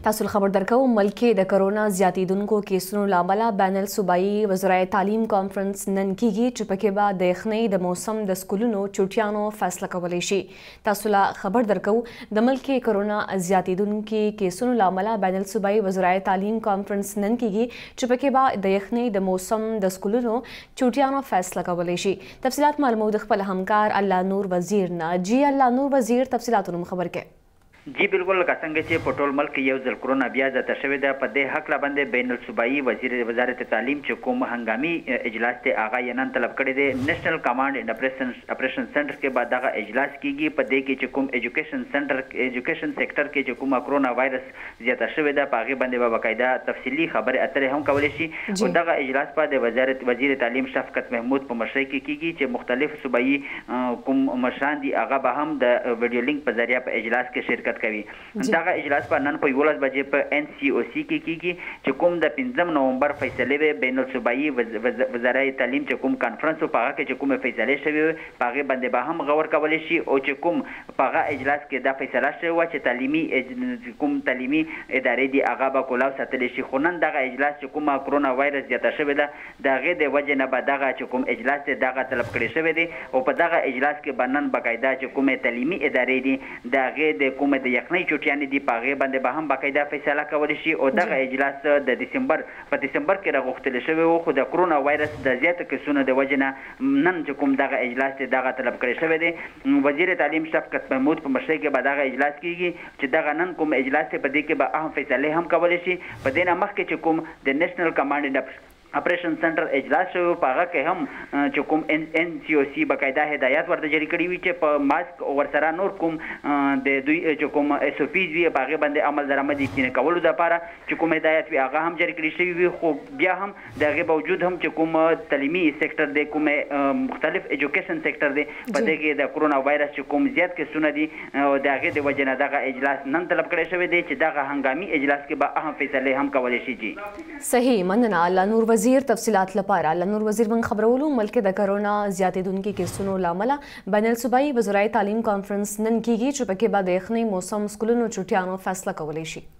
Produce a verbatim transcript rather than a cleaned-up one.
تاسو خبر درکو ملک کې د کرونا زیاتیدونکو کیسونو له امله بین الصوبایي وزرای تعلیم کانفرنس نن کیږي چې پکې به د یخنۍ د موسم د سکولونو چټیانو فیصله کولی شي. تاسو له خبر درکو د ملک کې کرونا زیاتیدونکو کیسونو له امله بین الصوبایي وزرای تعلیم کانفرنس نن کیږي چې پکې به د یخنۍ د موسم د سکولونو چټیانو فیصله کولی شي. تفصیلات معلومو د خپل همکار الله نور وزیر نه. جی الله نور وزیر تفصیلاتونو خبر کې. جی بالکل لکه څنګه چې په ټول ملک یو ځل کرونا بیا زیاته شوې ده، په دې هکله باندې بین الصوبایي وزیر وزارت تعلیم چې کوم هنګامي اجلاس ته هغه یې نن طلب کړی دی. نیشنل کمانډ اینډ اپریشن سنټر کې به دغه اجلاس کیږي. په دې کې چې کوم ایجوکیشن سنټر ایجوکیشن سیکټر کې چې کومه کرونا وایرس زیاته شوې ده په هغې باندې به باقاعده تفصیلي خبرې اترې هم کولی شي. او دغه اجلاس به د وزارت وزیر تعلیم شفقت محمود په مشرۍ کې کیږي چې مختلف صوبایي کوم مشران دي هغه به هم د ویډیو لینک په ذریعه په اجلاس کې شرکت کوي. دغه اجلاس په نن په یولس بجې په ان سی او سی کې کیږي چې کوم د پنځم نومبر فیصلې وي بین الصوبایي وزارت تعلیم چې کوم کانفرنس په هغه کې چې کومه فیصلې شوې په هغه باندې به هم غور کولی شي او چې کوم په هغه اجلاس کې دا فیصله شوې و چې تعلیمي کوم تعلیمي ادارې دي هغه به کولاو ساتلی شي. خو نن دغه اجلاس چې کومه کرونا وایرس زیاته شوې ده د هغې د وجې نه به دغه چې کوم اجلاس دی دغه طلب کړی شوی دی او په دغه اجلاس کې به نن باقاعده چې کومې تعلیمي ادارې دي د هغې د کومې د یخنۍ چټیانې دي په هغې باندې به هم باقاعده فیصله کولی شي. او دغه اجلاس د دسمبر په دسمبر کې راغوښتلی شوی و خو د کرونا وایرس د زیاتو کیسونو د وجې نه نن چې کوم دغه اجلاس دی دغه طلب کړی شوی دی. وزیر تعلیم شفقت محمود په مشرۍ کې به دغه اجلاس کیږي چې دغه نن کوم اجلاس دی په دې کې به اهم فیصلې هم کولی شي. په دې نه مخکې چې کوم د نیشنل کمانډ اینډ اپریشن سنټر اجلاس شوی په هغه کې هم چې کوم ان سی او سی باقاعده هدایات ورته جاري کړي وي چې په ماسک او ورسره نور کوم د دوی چې کوم ایس او پیز وي په هغې باندې عمل درآمد یقیني کولو دپاره چې کوم هدایات وي هغه هم جاري کړي شوي وي. خو بیا هم د هغې باوجود هم چې کوم تعلیمي سیکټر دی کوم مختلف ایجوکیشن سیکټر دی په دې کې د کرونا وایرس چې کوم زیات کیسونه دي او د هغې د وجې نه دغه اجلاس نن طلب کړی شوی دی چې دغه هنګامي اجلاس کې به اهم فیصلې هم کولی شي. جی صحیح مننه الله نور وزیر تفصیلات لپاره. الله نور وزیر من خبرولو ملک د کرونا زیاتیدونکو کیسونو له امله بین الصوبایي وزرای تعلیم کانفرنس نن کیږي چې پکې به د یخنۍ موسم سکولونو چټیانو فیصله کولی شي.